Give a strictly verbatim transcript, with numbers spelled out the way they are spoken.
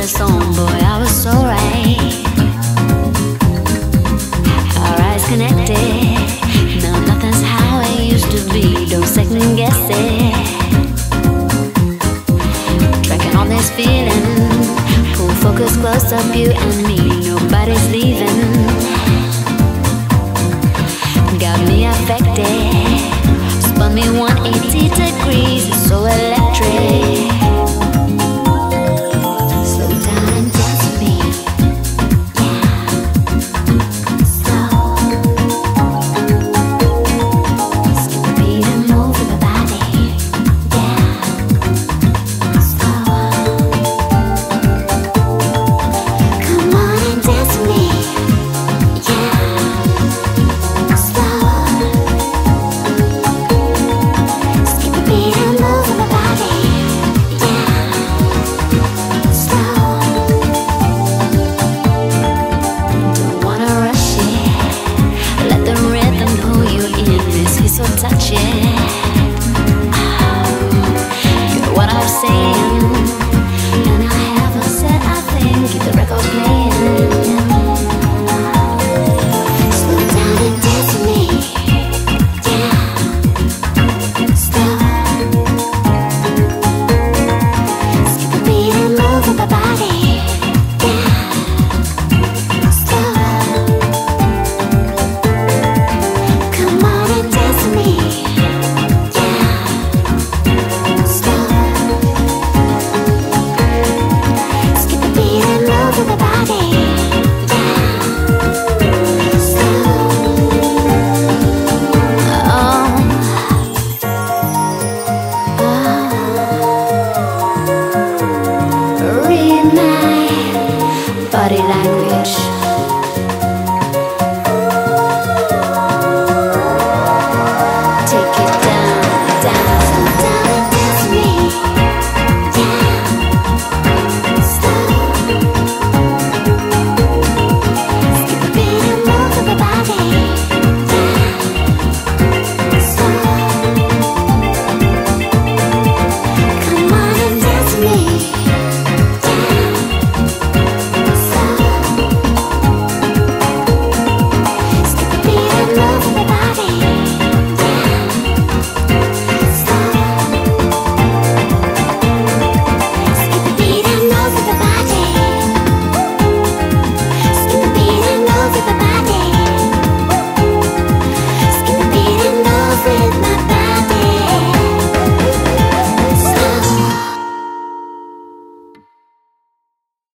dress on, boy, I was so right. Our eyes connected, now nothing's how it used to be. Don't second guess it. Tracking on this feeling, pull focus close up, you and me. Nobody's leaving. Got me affected, spun me one hundred eighty degrees. It's so electric.